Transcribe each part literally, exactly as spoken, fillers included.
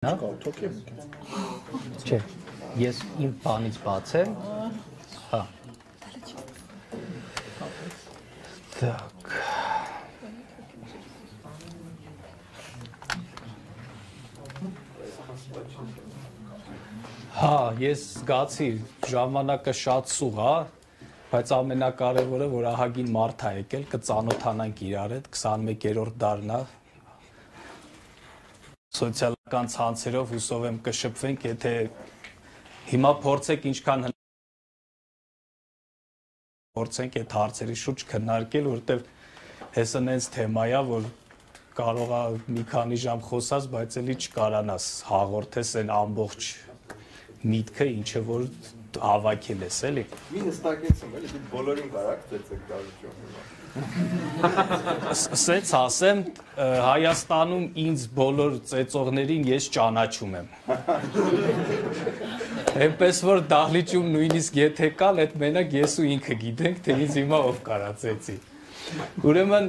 Չէ, ես իմ բանից բացեմ, հա, так, հա, ես զգացի ժամանակը շատ սուղ է, բայց ամենակարևորը, որ ահագին մարդ է եկել, կծանոթանանք իրար հետ, քսանմեկերորդ դարն է, սոցիալական ցանցերով հուսով եմ կշփվենք, եթե հիմա փորձեք ինչքան փորձենք այդ հարցերի շուրջ քննարկել, որովհետև հեսա նենց թեմա է, որ կարող է մի քանի ժամ խոսած, բայց էլի չկարանաս հաղորդես այն ամբողջ միտքը, ինչը որ հավաքել ես, էլի։ Մի նստակեցում, էլի դու բոլորին կարաք ծեցեք դալուճում։ Սենց ասեմ, Հայաստանում ինձ բոլոր ծեծողներին ես ճանաչում եմ։ Էնպես որ դահլիճում նույնիսկ եթե կան, այդ մենակ ես ու ինքը գիտենք, թե ինձ հիմա ով կարա ծեծի։ Ուրեմն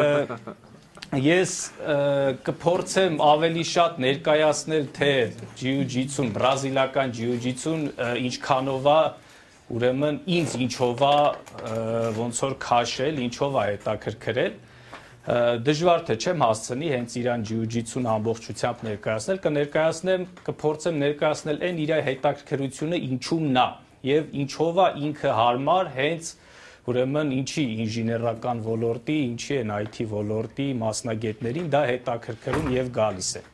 ես կփորձեմ ավելի շատ ներկայացնել, թե ջիուջիցուն, բրազիլական ջիուջիցուն ինչքանով է, ուրեմն ինձ ինչով է ոնց որ քաշել, ինչով է հետաքրքրել, դժվար թե չեմ հասցնի հենց իրան ջիուջիցուն ամբողջությամբ ներկայացնել, կներկայացնեմ, կփորձեմ ներկայացնել այն իր հետաքրքրությունը ինչումն է եւ ինչով է ինքը հարմար հենց ուրեմն ինչի ինժեներական ոլորտի, ինչի են այ թի ոլորտի մասնագետներին դա հետաքրքրում եւ գալիս է։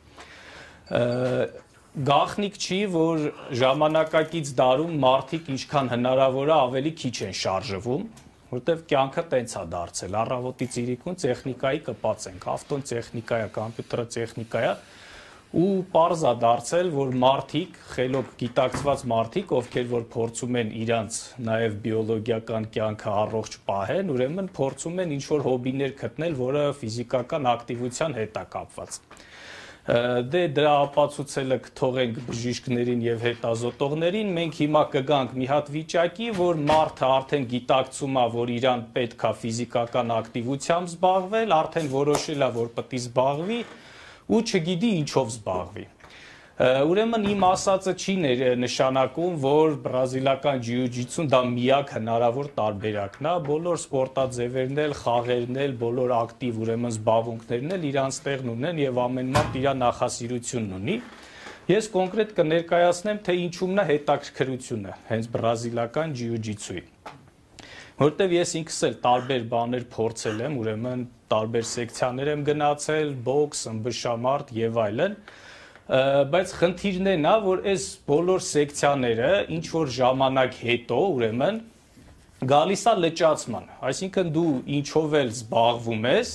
Գաղտնիք չի, որ ժամանակակից դարում մարդիկ ինչքան հնարավոր է ավելի քիչ են շարժվում, որտեվ կյանքը տենց է դարձել, առավոտից իրիկուն տեխնիկայի կպած ենք, ավտոն տեխնիկա է, կոմպյուտերը տեխնիկա է, ու պարզ է դարձել, որ մարդիկ, խելոք գիտակցված մարդիկ, ովքեր որ փորձում են իրանց նաև բիոլոգիական կյանքը առողջ պահեն, ուրեմն փորձում են ինչ-որ հոբիներ գտնել, որը ֆիզիկական ակտիվության հետ է կապված։ Դե դրա ապացուցելը կթողենք բժիշկներին եւ հետազոտողներին, մենք հիմա կգանք մի հատ վիճակի, որ մարդը արդեն գիտակցում է, որ իրան պետք է ֆիզիկական ակտիվությամբ զբաղվել, արդեն որոշել է, որ պետք է զբաղվի ու չգիտի ինչով զբաղվի։ Ուրեմն իմ ասածը չի նշանակում, որ բրազիլական ջիուջիցուն դա միակ հնարավոր տարբերակն է, բոլոր սպորտաձևերն էլ, խաղերն էլ, բոլոր ակտիվ ուրեմն զբաղմունքներն էլ իրանց տեղն ունեն եւ ամեն մարդ իր նախասիրությունն ունի։ Ես կոնկրետ կներկայացնեմ, թե ինչումն է հետաքրքրությունը հենց բրազիլական ջիուջիցուի։ Որտեւ ես ինքս էլ տարբեր բաներ փորձել եմ, ուրեմն տարբեր սեկցիաներ եմ գնացել, բոքս, ըմբշամարտ եւ այլն։ Բայց խնդիրն է նա, որ այս բոլոր սեկցիաները ինչ որ ժամանակ հետո ուրեմն գալիս է լճացման, այսինքն դու ինչով էլ զբաղվում ես,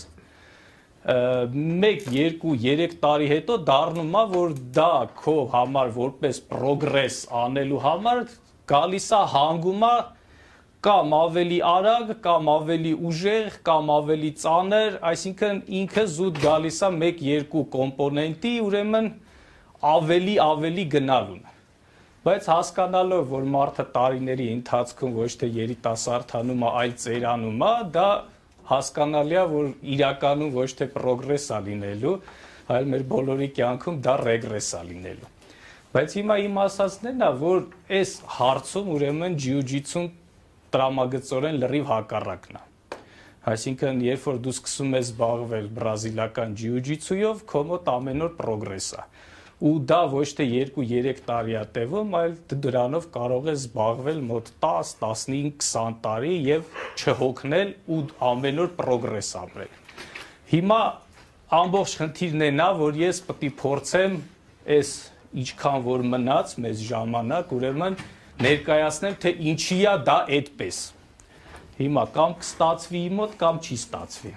մեկ, երկու, երեք տարի հետո դառնում է, որ դա քո համար որպես պրոգրես անելու համար գալիս է հանգում է կամ ավելի արագ, կամ ավելի ուժեղ, կամ ավելի ծանր, այսինքն ինքը զուտ գալիս է մեկ, երկու կոմպոնենտի, ուրեմն ավելի ավելի գնալուն, բայց հասկանալով, որ մարդը տարիների ընթացքում ոչ թե երիտասարդանում է, այլ ծերանում է, դա հասկանալի է, որ իրականում ոչ թե պրոգրես է լինելու, այլ մեր բոլորի կյանքում դա ռեգրես է լինելու։ Բայց հիմա իմ ասածն է, որ այս հարցում ուրեմն ջիուջիցուն տրամագծորեն լրիվ հակառակն է։ Այսինքն, երբ որ դու սկսում ես զբաղվել բրազիլական ջիուջիցուով, քո մոտ ամեն օր պրոգրես է։ Ու դա ոչ թե երկու-երեք տարի է տևում, այլ դրանով կարող է զբաղվել մոտ տաս, տասնհինգ, քսան տարի եւ չհոգնել ու ամեն օր պրոգրես ապրել։ Հիմա ամբողջ խնդիրն է նա, որ ես պետք է փորձեմ այս ինչքան որ մնաց մեզ ժամանակ, ուրեմն ներկայացնեմ, թե ինչի է դա այդպես։ Հիմա կամ կստացվի մոտ, կամ չի ստացվի։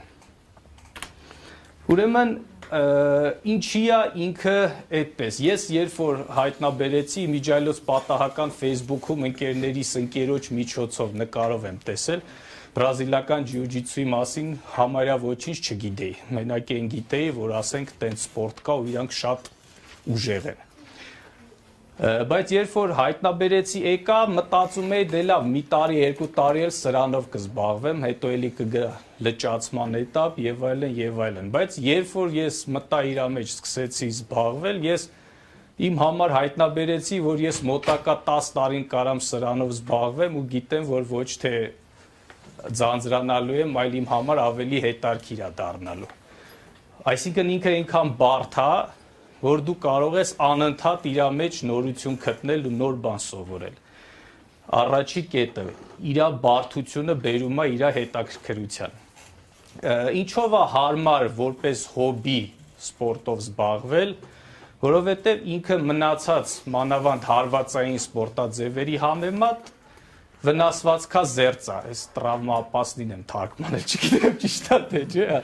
Ուրեմն ինչի է ինքը այդպես։ Ես երբ որ հայտնաբերեցի իմիջիայլոց պատահական Facebook-ում ընկերներիս ընկերոջ միջոցով նկարով եմ տեսել, բրազիլական ջիուջիցուի մասին համարյա ոչինչ չգիտեի։ Մենակ այն գիտեի, որ ասենք տենց սպորտ կա ու իրանք շատ ուժեղ են։ Բայց երբ որ հայտնաբերեցի եկա, մտածում էի դե լավ, մի տարի, երկու տարի էլ սրանով կզբաղվեմ, հետո էլի կգա լճացման էտապ եւ այլն եւ այլն։ Բայց երբ որ ես մտա իր մեջ սկսեցի զբաղվել, ես իմ համար հայտնաբերեցի, որ ես մոտակա տասը տարին կարամ սրանով զբաղվեմ ու գիտեմ, որ ոչ թե ձանձրանալու եմ, այլ իմ համար ավելի հետաքրքիր է դառնալու։ Այսինքն ինքը այնքան բարդ է, որ դու կարող ես անընդհատ իր մեջ նորություն գտնել ու նոր բան սովորել։ Առաջի կետը իր բարդությունը բերում է իր հետաքրքրության։ Ինչով է հարմար որպես հոբի սպորտով զբաղվել, որովհետև ինքը մնացած մանավանդ հարվածային սպորտաձևերի համեմատ վնասվածքա զերծ է, այս տրավմապասնին եմ թարգմանել, չգիտեմ ճիշտ է թե չէ,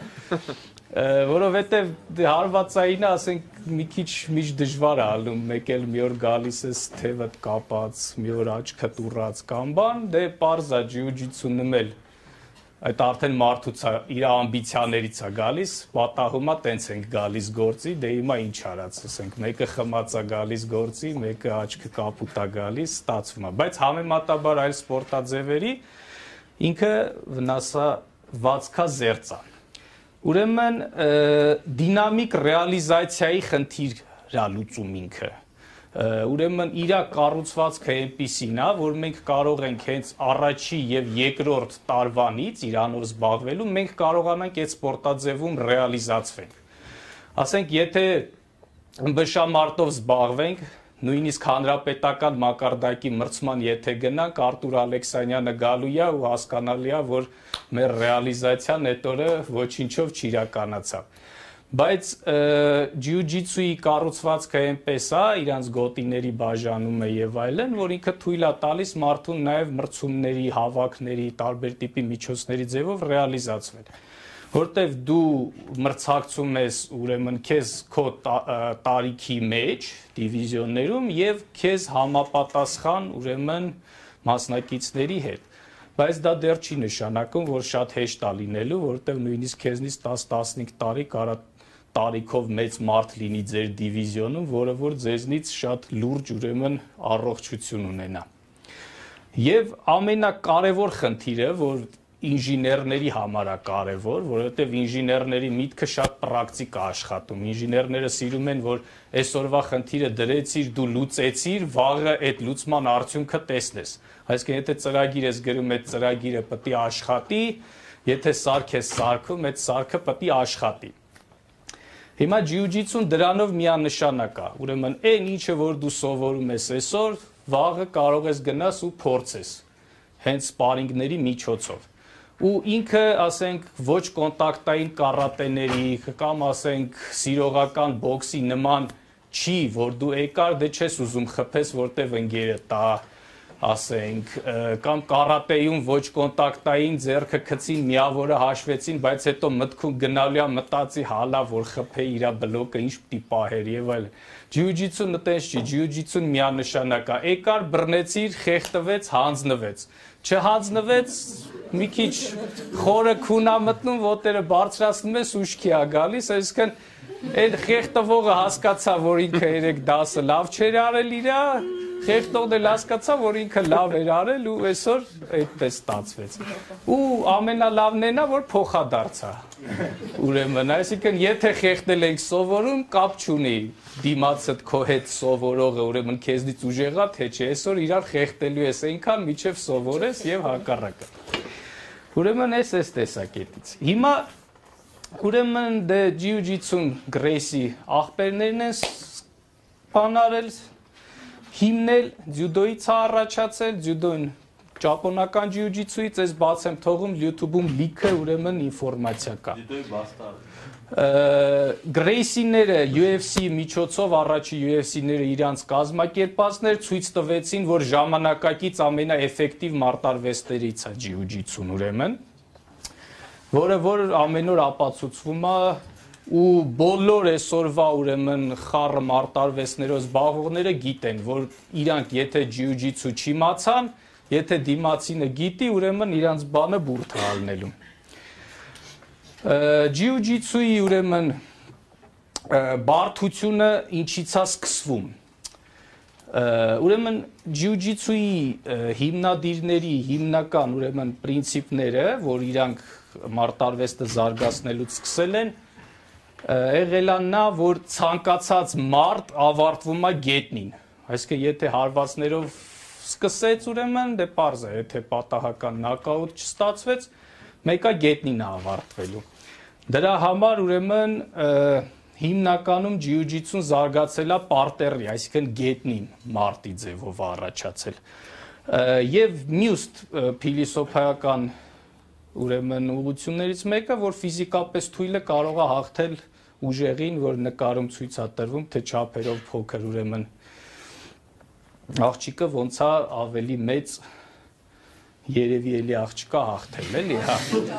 որովհետև հարվածայինը, ասենք, մի քիչ միջ դժվար է ալում, մեկ էլ մի օր գալիս ես թևդ կապած, մի օր աչքդ ուռած կամ բան, դե պարզ է ջիուջիցունն էլ այդ արդեն մարդուց է, իր ամբիցիաներից է գալիս, պատահում է տենց ենք գալիս գործի, դե հիմա ինչ արած, ասենք, մեկը խմած է գալիս գործի, մեկը աչքը կապուտ է գալիս, ստացվում է, բայց համեմատաբար այլ սպորտաձևերի ինքը վնասվածքա զերծ է։ Ուրեմն դինամիկ ռեալիզացիայի խնդիր է լուծում ինքը։ Ուրեմն իր կառուցվածքը այնպիսին է, որ մենք կարող ենք հենց առաջի եւ երկրորդ տարվանից իրանով զբաղվելու մենք կարողանանք այդ սպորտաձևում ռեալիզացվենք։ Ասենք, եթե ըմբշամարտով զբաղվենք, նույնիսկ հանրապետական մակարդակի մրցման եթե գնանք, Արտուր Ալեքսանյանը գալու է ու հասկանալի է, որ մեր ռեալիզացիան այդ օրը ոչինչով չիրականացավ։ Բայց ջիուջիցուի կառուցվածքը այնպես է, իրանց գոտիների բաժանումը եւ այլն, որ ինքը թույլ է տալիս մարդուն նաեւ մրցումների, հավաքների, տարբեր տիպի միջոցների ձևով ռեալիզացվել։ Որտեւ դու մրցակցում ես ուրեմն քեզ քո տարիքի մեջ դիվիզիոններում եւ քեզ համապատասխան ուրեմն մասնակիցների հետ։ Բայց դա դեռ չի նշանակում, որ շատ հեշտ է լինելու, որտեւ նույնիսկ քեզնից տասը-տասնհինգ տարի կարա տարիքով մեծ մարդ լինի ձեր դիվիզիոնում, որը որ ձեզնից շատ լուրջ ուրեմն առողջություն ունենա։ Եվ ամենակարևոր խնդիրը, որ ինժեներների համար է կարևոր, որովհետև ինժեներների միտքը շատ պրակտիկ է աշխատում։ Ինժեներները սիրում են, որ այսօրվա խնդիրը դրեցիր, դու լուծեցիր, վաղը այդ լուծման արդյունքը տեսնես։ Այսինքն, եթե ծրագիր ես գրում, այդ ծրագիրը պետք է աշխատի, եթե սարք ես սարքում, այդ սարքը պետք է աշխատի։ Հիմա ջիուջիցուն դրանով միանշանակ է, ուրեմն այն ինչը որ դու սովորում ես այսօր, վաղը կարող ես գնաս ու փորձես, հենց սպարինգների միջոցով։ Ու ինքը, ասենք, ոչ կոնտակտային կարատեների կամ ասենք սիրողական բոքսի նման չի, որ դու եկար, դե չես ուզում խփես, որտեվ ընկերը տա, ասենք, կամ կարատեյում ոչ կոնտակտային ձեռքը գցին, միավորը հաշվեցին, բայց հետո մտքում գնալու է մտածի հալա, որ խփե իր բլոկը ինչ պիտի պահեր եւ այլն։ Ջիուջիցուն տես չի, ջիուջիցուն միանշանակ է։ Եկար, բռնեցիր, խեղդվեց, հանձնվեց։ Չհանձնվեց, մի քիչ խորը քունա մտնում, ոտերը բարձրացնում ես, ուշքի է գալիս, այսինքն այդ խեղդվողը հասկացա, որ ինքը երեք դասը լավ չէր արել իր, խեղդողն էլ հասկացա, որ ինքը լավ էր արել ու այսօր այդպես ստացվեց։ Ու ամենալավն էնա, որ փոխադարձա։ Ուրեմն, այսինքն եթե խեղդել ենք սովորում, կապ չունի դիմացդ քո հետ սովորողը, ուրեմն քեզնից ուժեղա թե չէ, այսօր իրար խեղդելու ես այնքան, մինչև սովորես եւ հակառակը։ Ուրեմն էս էս տեսակետից։ Հիմա ուրեմն դե ջիուջիցուն գրեյսի աղբերներն են բանարել, հիմնել, ձյուդոից է առաջացել, ձյուդոն ճապոնական ջիուջիցուից ես բաց եմ թողում YouTube-ում լիքը ուրեմն ինֆորմացիա կա։ Ձյուդոյի բաստար։ Գրեյսիները յու էֆ սի միջոցով առաջի յու էֆ սիները իրանց կազմակերպածներ ցույց տվեցին, որ ժամանակակից ամենաէֆեկտիվ մարտարվեստերից է ջիուջիցուն ուրեմն, որը որ ամեն օր ապացուցվում է ու բոլոր այսօրվա ուրեմն խառը մարտարվեստներով զբաղվողները գիտեն, որ իրանք եթե ջիուջիցու չիմացան, եթե դիմացինը գիտի, ուրեմն իրանց բանը բուրդ է ալնելու։ Ջիուջիցուի ուրեմն բարդությունը ինչից է սկսվում։ Ուրեմն ջիուջիցուի հիմնադիրների հիմնական ուրեմն պրինցիպները, որ իրանք մարտարվեստը զարգացնելուց սկսել են, եղել է նա, որ ցանկացած մարդ ավարտվում է գետնին։ Այսինքն եթե հարվածներով սկսեց, ուրեմն դե պարզ է, եթե պատահական նոկաուտ չստացվեց, մեկը գետնին է ավարտվելու։ Դրա համար ուրեմն հիմնականում ջիուջիցուն զարգացել է պարտերի, այսինքն գետնին մարտի ձևով առաջացել։ Եվ մյուս փիլիսոփայական ուրեմն ուղղություններից մեկը, որ ֆիզիկապես թույլը կարող է հաղթել ուժեղին, որ նկարում ցույց է տրվում, թե չափերով փոքր ուրեմն աղջիկը ոնց է ավելի մեծ երևի էլի աղջիկա հաղթել, էլի, հա։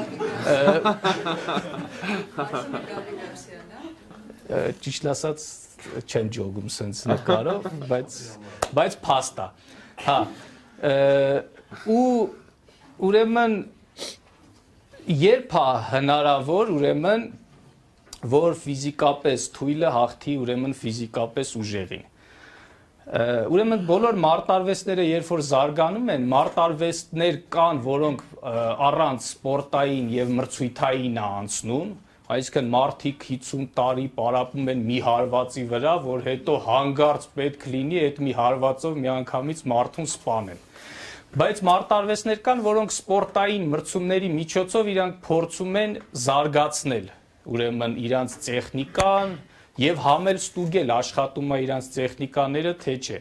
Ճիշտ ասած չեմ ջոգում սենց նկարով, բայց բայց փաստ է։ Հա։ Ու ուրեմն երբ է հնարավոր, ուրեմն որ ֆիզիկապես թույլը հաղթի ուրեմն ֆիզիկապես ուժեղին։ Ուրեմն բոլոր մարտարվեստները երբ որ զարգանում են, մարտարվեստներ կան, որոնք առանց սպորտային եւ մրցույթային է անցնում, այսինքն մարդիկ հիսուն տարի պարապում են մի հարվածի վրա, որ հետո հանգարց պետք լինի այդ մի հարվածով միանգամից մարդուն սպանեն։ Բայց մարտարվեստներ կան, որոնք սպորտային մրցումների միջոցով իրանք փորձում են զարգացնել, ուրեմն իրանց տեխնիկան եւ համել ստուգել աշխատում է իրանց տեխնիկաները, թե չէ։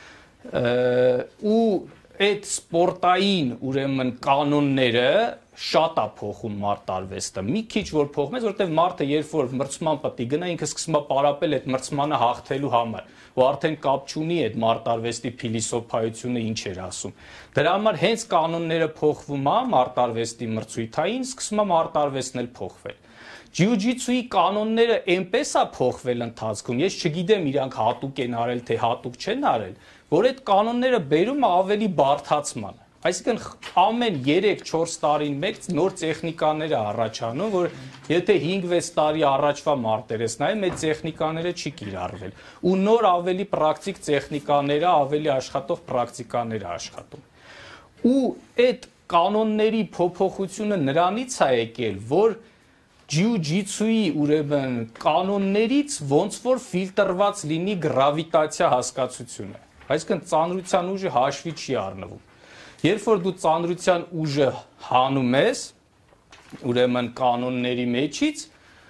Ու այդ սպորտային ուրեմն կանոնները շատ է փոխում մարտարվեստը։ Մի քիչ որ փոխում է, որովհետեւ մարդը երբ որ մրցման պետք է գնա, ինքը սկսում է պարապել այդ մրցմանը հաղթելու համար, ու արդեն կապ չունի այդ մարտարվեստի փիլիսոփայությունը ինչ էր ասում։ Դրա համար հենց կանոնները փոխվում է մարտարվեստի մրցույթային, սկսում է մարտարվեստն էլ փոխվել։ Ջիուջիցուի կանոնները այնպես է փոխվել ընթացքում, ես չգիտեմ իրանք հատուկ են արել, թե հատուկ չեն արել, որ այդ կանոնները բերում է ավելի բարդացման։ Այսինքն ամեն երեք-չորս տարին մեկ նոր տեխնիկաներ է առաջանում, որ եթե հինգ-վեց տարի առաջվա մարտեր ես նայում, այդ տեխնիկաները չի կիրառվել։ Ու նոր ավելի պրակտիկ տեխնիկաները, ավելի աշխատող պրակտիկաներ է աշխատում։ Ու այդ կանոնների փոփոխությունը նրանից է եկել, որ ջիուջիցուի ուրեմն կանոններից ոնց որ ֆիլտրված լինի գրավիտացիա հասկացությունը։ Այսինքն ծանրության ուժը հաշվի չի առնվում։ Երբ որ դու ծանրության ուժը հանում ես, ուրեմն կանոնների մեջից,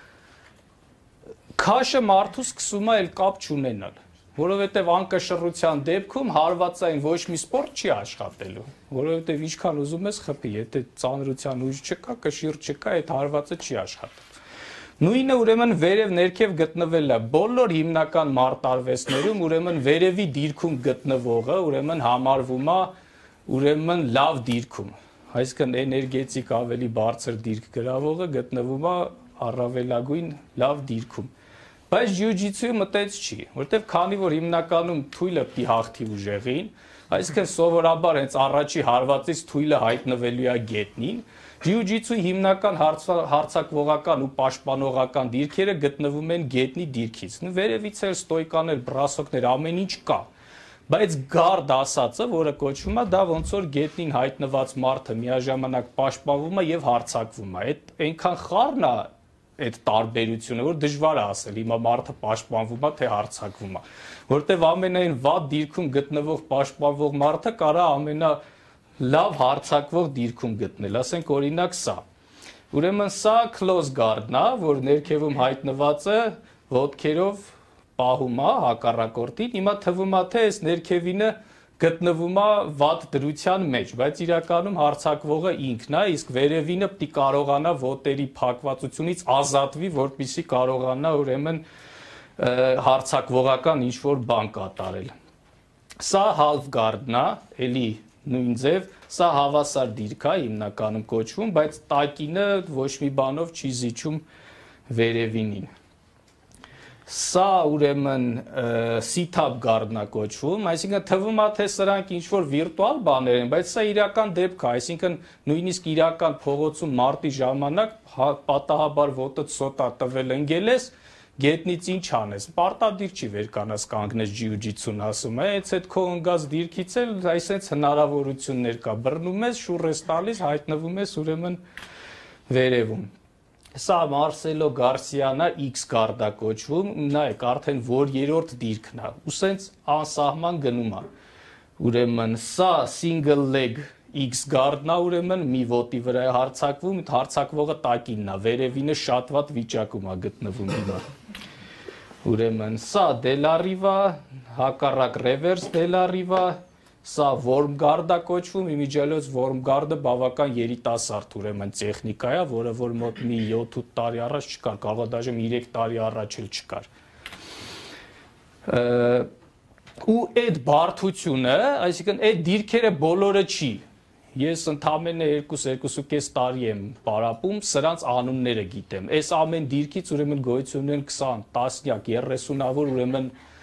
քաշը մարդու սկսում է էլ կապ չունենալ, որովհետև անկշռության դեպքում հարվածային ոչ մի սպորտ չի աշխատելու, որովհետև ինչքան ուզում ես խփի, եթե ծանրության ուժ չկա, կշիռ չկա, այդ հարվածը չի աշխատել։ Նույնը ուրեմն վերև ներքև գտնվել է բոլոր հիմնական մարտարվեստներում, ուրեմն վերևի դիրքում գտնվողը, ուրեմն համարվում է ուրեմն լավ դիրքում, այսինքն էներգետիկ ավելի բարձր դիրք գրավողը գտնվում է առավելագույն լավ դիրքում։ Բայց ջիուջիցուի մտեց չի, որտեվ քանի որ հիմնականում թույլը պիտի հաղթի ուժեղին, այսինքն սովորաբար հենց առաջի հարվածից թույլը հայտնվելու է գետնին, ջիուջիցուի հիմնական հարձակվողական ու պաշտպանողական դիրքերը գտնվում են գետնի դիրքից։ Վերևից էլ ստոյկաներ, բրասոկներ, ամեն ինչ կա։ Բայց գարդ ասածը, որը կոչվում է, դա ոնց որ գետնին հայտնված մարդը միաժամանակ պաշտպանվում է եւ հարձակվում է։ Այդ այնքան խառն է այդ տարբերությունը, որ դժվար է ասել, հիմա մարդը պաշտպանվում է, թե հարձակվում է, որտեվ ամենայն վատ դիրքում գտնվող պաշտպանվող մարդը կարա ամենա լավ հարձակվող դիրքում գտնել, ասենք օրինակ սա։ Ուրեմն սա close guard-ն է, որ ներքևում հայտնված է ոտքերով պահում է հակառակորդին, հիմա թվում է, թե այս ներքևինը գտնվում է վատ դրության մեջ, բայց իրականում հարձակվողը ինքն է, իսկ վերևինը պիտի կարողանա ոտերի փակվածությունից ազատվի, որպեսզի կարողանա ուրեմն հարձակվողական ինչ-որ բան կատարել։ Սա half guard-ն է, էլի նույն ձև, սա հավասար դիրք է հիմնականում կոչվում, բայց տակինը ոչ մի բանով չի զիջում վերևինին։ Սա ուրեմն sit-up guard-ն է կոչվում, այսինքն թվում է, թե սրանք ինչ-որ վիրտուալ բաներ են, բայց սա իրական դեպք է, այսինքն նույնիսկ իրական փողոցում մարտի ժամանակ պատահաբար ոտդ սոտ է տվել ընկել ես, գետնից ինչ անես, պարտադիր չի վերկանաս կանգնես ջիուջիցուն ասում է, այս այդ քո ընկած դիրքից էլ այսպես հնարավորություններ կա, բռնում ես, շուռ ես տալիս, հայտնվում ես ուրեմն վերևում։ Սա Մարսելո Գարսիան է, X գարդա կոչվում, նայեք, արդեն որ երրորդ դիրքն է, ու սենց անսահման գնում է։ Ուրեմն սա single leg X գարդն է, ուրեմն մի ոտի վրա է հարցակվում, հարցակվողը տակինն է, վերևինը շատ վատ վիճակում է գտնվում հիմա։ Ուրեմն սա դելարիվա, հակառակ ռևերս դելարիվա, սա worm guard է կոչվում, իմիջիալոց worm guard-ը բավական երիտասարդ ուրեմն տեխնիկա է, որը որ մոտ մի յոթ-ութ տարի առաջ չկար, կարող է դաժե երեք տարի առաջ էլ չկար։ Ու այդ բարդությունը, այսինքն այդ դիրքերը բոլորը չի։ Ես ընդամենը երկու-երկու տարի եմ պարապում, սրանց անունները գիտեմ։ Այս ամեն դիրքից ուրեմն գոյություն ունեն քսան, տասնյակ, երեսունավոր ուրեմն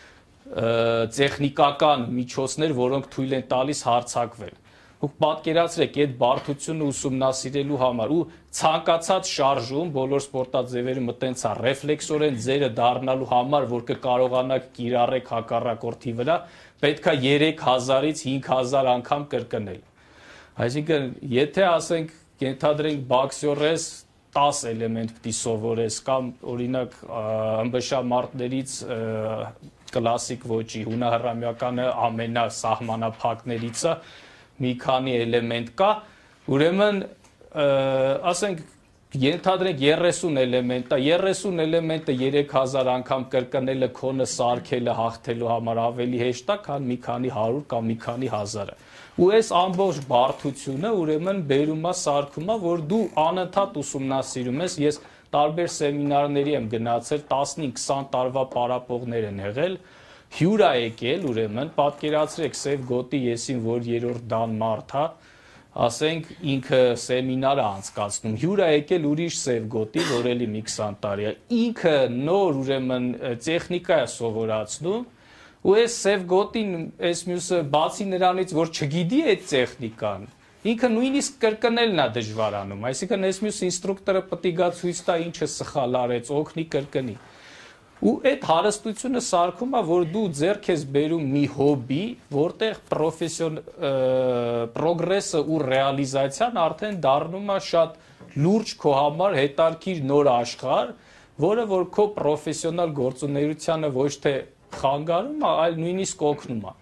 տեխնիկական միջոցներ, որոնք թույլ են տալիս հարցակվել։ Ու պատկերացրեք այդ բարդությունը ուսումնասիրելու համար ու ցանկացած շարժում բոլոր սպորտաձևերը մտենց է ռեֆլեքսորեն ձերը դառնալու համար, որ կկարողանաք կիրառեք հակառակորդի վրա, պետք է երեք հազարից հինգ հազար անգամ կրկնել։ Այսինքն, եթե ասենք ենթադրենք բոքսյորես տասը էլեմենտ պիտի սովորես կամ օրինակ ըմբշամարտներից կլասիկ ոճի հունահռամյականը ամենասահմանափակներից է, մի քանի էլեմենտ կա, ուրեմն ասենք ենթադրենք երեսուն էլեմենտ է, երեսուն էլեմենտը երեք հազար անգամ կրկնելը քոնը սարքելը հաղթելու համար ավելի հեշտ է, քան մի քանի հարյուր կամ մի քանի հազարը։ Ու այս ամբողջ բարդությունը ուրեմն բերում է սարքում է, որ դու անընդհատ ուսումնասիրում ես, ես տարբեր սեմինարների եմ գնացել, տասնհինգ-քսան տարվա պարապողներ են եղել, հյուր է եկել ուրեմն, պատկերացրեք Սև Գոտի եսին, որ երրորդ դան մարդ է, ասենք ինքը սեմինարը անցկացնում, հյուր է եկել ուրիշ Սև Գոտի, որ էլի մի քսան տարի է, ինքը նոր ուրեմն տեխնիկա է սովորացնում, ու այս Սև Գոտին, այս մյուսը բացի նրանից, որ չգիտի այդ տեխնիկան, ինքը նույնիսկ կրկնելն է դժվարանում, այսինքն այս մյուս ինստրուկտորը պետք է գա ցույց տա ինչը սխալ արեց, օգնի կրկնի։ Ու այդ հարստությունը սարքում է, որ դու ձեռք ես բերում մի հոբի, որտեղ պրոֆեսիոն պրոգրեսը ու ռեալիզացիան արդեն դառնում է շատ լուրջ քո համար հետարքիր նոր աշխարհ, որը որ քո պրոֆեսիոնալ գործունեությանը ոչ թե խանգարում է, այլ նույնիսկ օգնում է։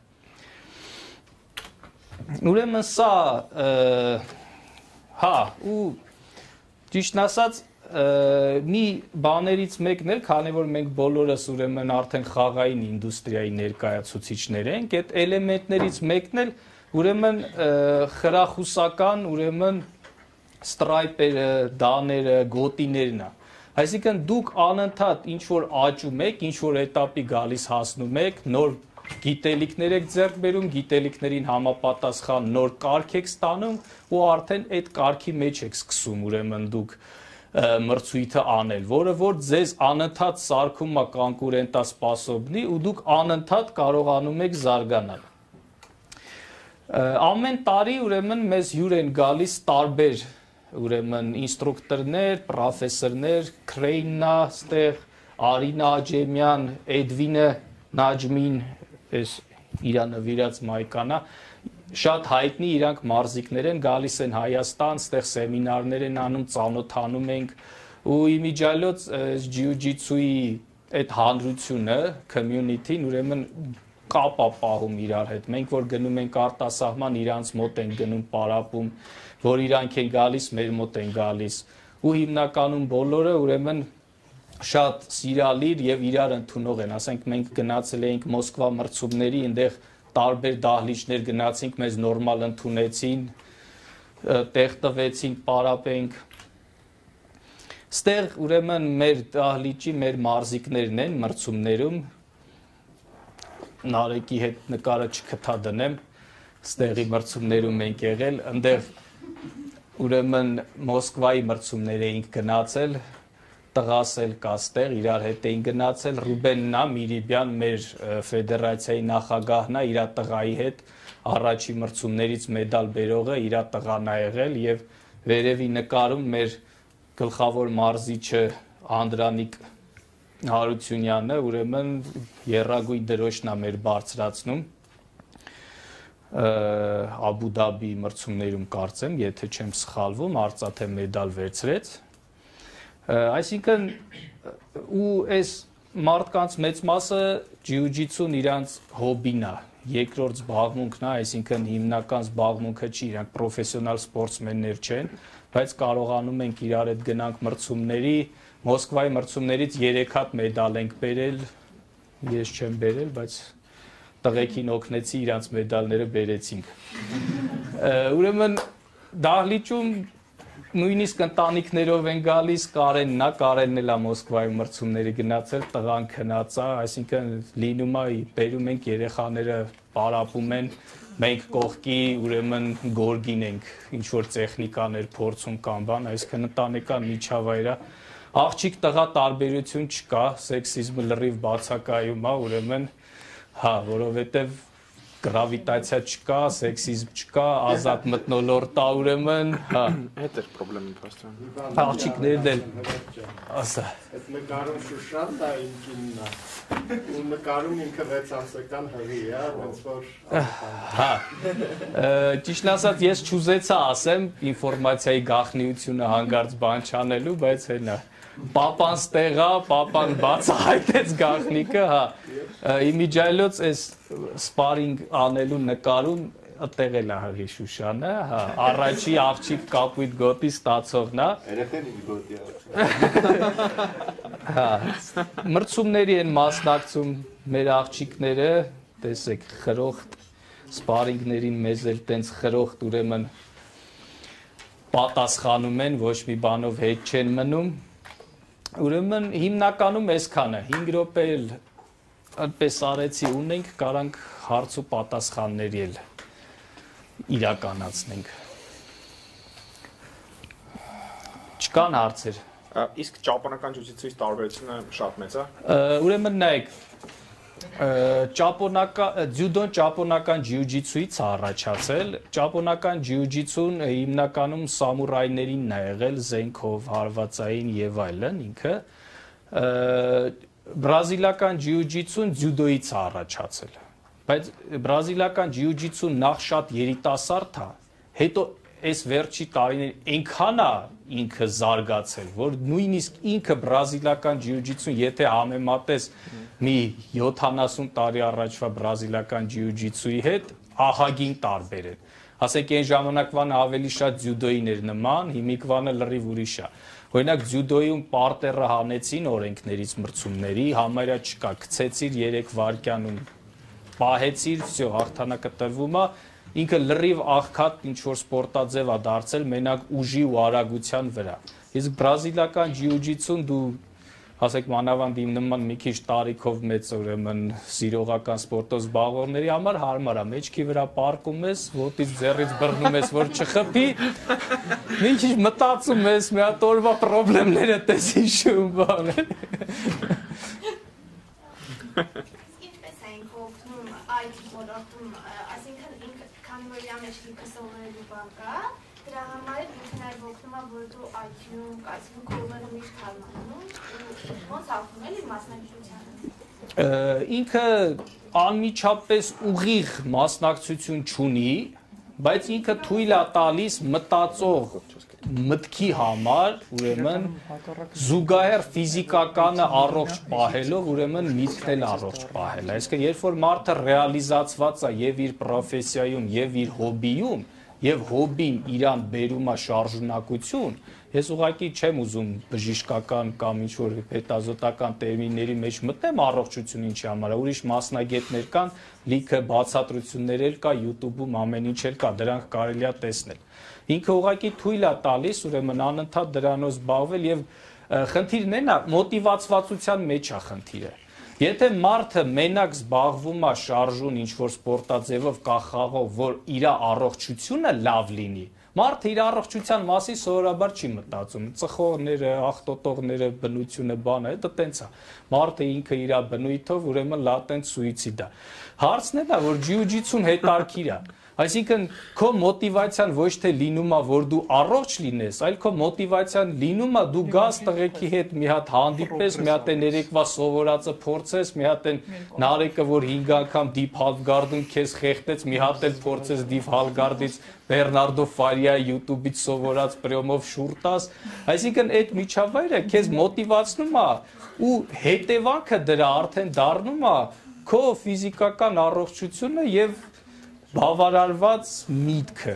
Ուրեմն սա, հա, ու ճիշտն ասած, մի բաներից մեկն էլ, քանի որ մենք բոլորս ուրեմն արդեն խաղային ինդուստրիայի ներկայացուցիչներ ենք, այդ էլեմենտներից մեկն էլ ուրեմն խրախուսական, ուրեմն ստրայպերը, դաները, գոտիներն է։ Այսինքն դուք անընդհատ ինչ-որ աճում եք, ինչ-որ էտապի գալիս հասնում եք, նոր գիտելիքներ եք ձեռք բերում, գիտելիքներին համապատասխան նոր կարգ եք ստանում ու արդեն այդ կարգի մեջ եք սկսում ուրեմն դուք մրցույթը անել, որը որ ձեզ անընդհատ սարքում է կոնկուրենտասպասոբնի ու դուք անընդհատ կարողանում եք զարգանալ։ Ամեն տարի ուրեմն մեզ հյուր են գալիս տարբեր ուրեմն ինստրուկտորներ, պրոֆեսորներ, Քրեյննա, ստեղ Արինա Աջեմյան, Էդվինը Նաջմին, այս իրա նվիրած մայկանա, շատ հայտնի իրանք մարզիկներ են, գալիս են Հայաստան, ստեղ սեմինարներ են անում, ծանոթանում ենք ու իմիջիալոց ջիու-ջիցուի այդ հանրությունը, community-ն ուրեմն կապ է պահում իրար հետ։ Մենք որ գնում ենք արտասահման, իրանց մոտ են գնում պարապում, որ իրանք են գալիս, մեր մոտ են գալիս ու հիմնականում բոլորը ուրեմն շատ սիրալիր եւ իրար ընդունող են, ասենք մենք գնացել էինք Մոսկվա մրցումների, այնտեղ տարբեր դահլիճներ գնացինք, մեզ նորմալ ընդունեցին, տեղ տվեցին, պարապենք։ Ստեղ ուրեմն մեր դահլիճի, մեր մարզիկներն են մրցումներում, Նարեկի հետ նկարը չքթադնեմ, ստեղի մրցումներում ենք եղել, այնտեղ ուրեմն Մոսկվայի մրցումներ էինք գնացել, տղաս էլ կա ստեղ, իրար հետ էին գնացել, Ռուբենն է, Միրիբյան, մեր ֆեդերացիայի նախագահն է, իր տղայի հետ առաջի մրցումներից մեդալ բերողը, իր տղան է եղել եւ վերևի նկարում մեր գլխավոր մարզիչը Անդրանիկ Հարությունյանը, ուրեմն եռագույն դրոշն է մեր բարձրացնում Աբու Դաբի մրցումներում կարծեմ, եթե չեմ սխալվում, արծաթե մեդալ վերցրեց։ Այսինքն ու այս մարդկանց մեծ մասը ջիուջիցուն իրանց հոբին է, երկրորդ զբաղմունքն է, այսինքն հիմնական զբաղմունքը չի, իրանք պրոֆեսիոնալ սպորտսմեններ չեն, բայց կարողանում ենք իրար հետ գնանք մրցումների, Մոսկվայի մրցումներից երեք հատ մեդալ ենք բերել, ես չեմ բերել, բայց տղեկին օգնեցի իրանց մեդալները բերեցինք։ Ուրեմն դահլիճում նույնիսկ ընտանիքներով են գալիս, Կարենն է, Կարենն էլ է Մոսկվայում մրցումների գնացել, տղան քնած է, այսինքն լինում է բերում ենք երեխաները պարապում են, մենք կողքի ուրեմն գորգին ենք, ինչ որ տեխնիկաներ փորձում կամ բան, այսինքն ընտանեկան միջավայր է, աղջիկ տղա տարբերություն չկա, սեքսիզմը լրիվ բացակայում է, ուրեմն հա, որովհետև գրավիտացիա չկա, սեքսիզմ չկա, ազատ մթնոլորտ է ուրեմն, հա։ Այդ էր խնդրեմը փաստորեն։ Աղջիկներն էլ ասա։ Այդ նկարում Շուշան դա ինքինն է։ Ու նկարում ինքը վեց ամսական հղի է, ոնց որ հա։ Ճիշտն ասած ես չուզեցա ասեմ ինֆորմացիայի գաղտնիությունը հանգարց բան չանելու, բայց հենա Պապան ստեղա, պապան բացահայտեց գաղտնիքը, հա։ Իմիջայլոց այս սպարինգ անելու նկարում ըտեղել է հղի Շուշանը, հա, առաջի աղջիկ կապույտ գոտի ստացողն է։ Երեխեն ինչ գոտի է։ Հա, մրցումների են մասնակցում մեր աղջիկները, տեսեք, խրոխտ սպարինգներին մեզ էլ տենց խրոխտ ուրեմն պատասխանում են, ոչ մի բանով հետ չեն մնում։ Ուրեմն հիմնականում այսքանը հինգ րոպե էլ այդպես արեցի ունենք, կարանք հարց ու պատասխանների էլ իրականացնենք։ Չկան հարցեր։ Իսկ ճապոնական ջուջիցուից տարբերությունը շատ մեծ է։ Ուրեմն նայեք, ճապոնական ձյուդոն ճապոնական ջիուջիցուից է առաջացել, ճապոնական ջիուջիցուն հիմնականում սամուրայներին է եղել, զենքով, հարվածային եւ այլն, ինքը բրազիլական ջիուջիցուն ձյուդոից է առաջացել, բայց բրազիլական ջիուջիցուն նախ շատ երիտասարդ է, հետո այս վերջի տարիներին այնքան է ինքը զարգացել, որ նույնիսկ ինքը բրազիլական ջիուջիցուն, եթե համեմատես մի յոթանասուն տարի առաջվա բրազիլական ջիուջիցուի հետ, ահագին տարբեր են։ Ասենք այն ժամանակվան ավելի շատ ձյուդոին էր նման, հիմիկվանը լրիվ ուրիշ է։ Օրինակ ձյուդոյում պարտերը հանեցին օրենքներից մրցումների, համարյա չկա, գցեցիր երեք վայրկյանում, պահեցիր, всё, հաղթանակը տրվում է, ինքը լրիվ աղքատ ինչ որ սպորտաձև է դարձել մենակ ուժի ու արագության վրա։ Իսկ բրազիլական ջիուջիցուն դու ասեք մանավանդ իմ նման մի քիչ տարիքով մեծ ուրեմն սիրողական սպորտով զբաղվողների համար հարմար է, մեջքի վրա պարկում ես, ոտից ձեռից բռնում ես, որ չխփի, մի քիչ մտածում ես, մի հատ օրվա խնդիրները տես հիշում բան։ Ինչպես ենք օգնում այդ ոլորտում, այսինքն ինքը քանի որ իրա մեջ ինքը սովորելու բան կա, դրա համար էլ ինքը նաև օգնում է, որ դու այ քյու-ում, այսինքն կողմերը միշտ հարմարանում, ոնց ապրում էլի մասնակցությանը։ Ինքը անմիջապես ուղիղ մասնակցություն չունի, բայց ինքը թույլ է տալիս մտածող մտքի համար, ուրեմն զուգահեռ ֆիզիկականը առողջ պահելով, ուրեմն միտքն էլ առողջ պահել։ Այսինքն երբ որ մարդը ռեալիզացված է եւ իր պրոֆեսիայում եւ իր հոբիում, եւ հոբին իրան բերում է շարժունակություն, ես ուղղակի չեմ ուզում բժշկական կամ ինչ որ հետազոտական տերմինների մեջ մտնեմ առողջություն ինչի համար, ուրիշ մասնագետներ կան, լիքը բացատրություններ էլ կա YouTube-ում, ամեն ինչ էլ կա, դրանք կարելի է տեսնել։ Ինքը ուղղակի թույլ է տալիս, ուրեմն անընդհատ դրանով զբաղվել եւ խնդիրն է, մոտիվացվածության մեջ է խնդիրը։ Եթե մարդը մենակ զբաղվում է շարժուն ինչ որ սպորտաձևով կախաղով, որ իր առողջությունը լավ լինի, մարդը իր առողջության մասին սովորաբար չի մտածում։ Ծխողները, աղտոտողները, բնությունը, բանը, դա տենց է։ Մարդը ինքը իր բնույթով ուրեմն լատենտ սուիցիդ է։ Հարցն է դա, որ ջիուջիցուն հետարքիր է։ Այսինքն քո մոտիվացիան ոչ թե լինում է, որ դու առողջ լինես, այլ քո մոտիվացիան լինում է դու գաս տղեկի հետ մի հատ հանդիպես, մի հատ են երեկվա սովորածը փորձես, մի հատ են նարեկը, որ հինգ անգամ դիփ հալգարդում քեզ խեղտեց, մի հատ էլ փորձես դիփ հալգարդից Բեռնարդո Ֆարիայի YouTube-ից սովորած պրյոմով շուռ տաս, այսինքն այդ միջավայրը քեզ մոտիվացնում է ու հետևանքը դրա արդեն դառնում է քո ֆիզիկական առողջությունը եւ բավարարված միտքը։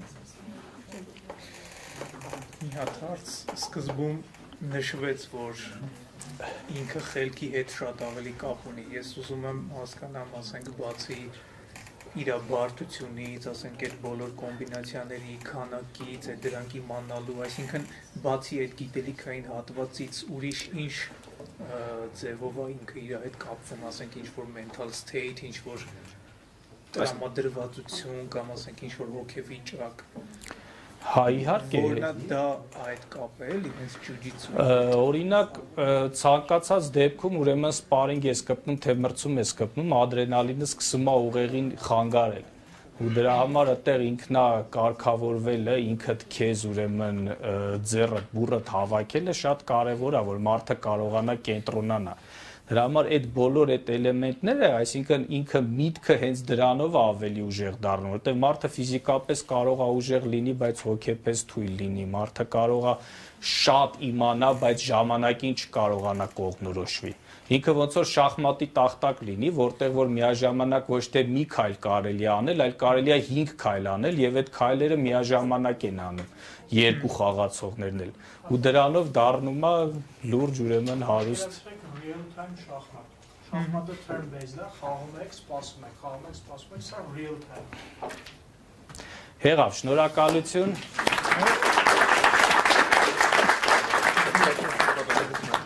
Մի հատ հարց սկզբում նշվեց, որ ինքը խելքի հետ շատ ավելի կապ ունի։ Ես ուզում եմ հասկանամ, ասենք, բացի իր բարդությունից, ասենք, այդ բոլոր կոմբինացիաների քանակից, այդ դրանք իմանալու, այսինքն բացի այդ գիտելիքային հատվածից ուրիշ ինչ ձևով է ինքը իր հետ կապվում, ասենք, ինչ որ mental state, ինչ որ տրամադրվածություն կամ ասենք ինչ որ հոգեվիճակ։ Հա, իհարկե։ Որնա դա այդ կապը էլի, հենց ջուջիցու։ Օրինակ, ցանկացած դեպքում ուրեմն սպարինգ ես կպնում, թե մրցում ես կպնում, ադրենալինը սկսում է ուղեղին խանգարել։ Ու դրա համար այդտեղ ինքնա կարգավորվելը, ինքդ քեզ ուրեմն ձեռդ, բուրդ հավաքելը շատ կարևոր է, որ մարդը կարողանա կենտրոնանա։ Դրա համար այդ բոլոր այդ էլեմենտները, այսինքն ինքը միտքը հենց դրանով ավելի ուժեղ դառնում, որտեղ մարդը ֆիզիկապես կարող է ուժեղ լինի, բայց հոգեպես թույլ լինի, մարդը կարող է շատ իմանա, բայց ժամանակին չկարողանա կողմնորոշվի։ Ինքը ոնց որ շախմատի տախտակ լինի, որտեղ որ միաժամանակ ոչ թե մի քայլ կարելի է անել, այլ կարելի է հինգ քայլ անել եւ այդ քայլերը միաժամանակ են անում երկու խաղացողներն էլ։ Ու դրանով դառնում է լուրջ ուրեմն հարուստ real time շախմատ։ Շախմատը turn based է, խաղում եք, սպասում եք, խաղում եք, սպասում եք, սա real time։ Հեղավ, շնորհակալություն։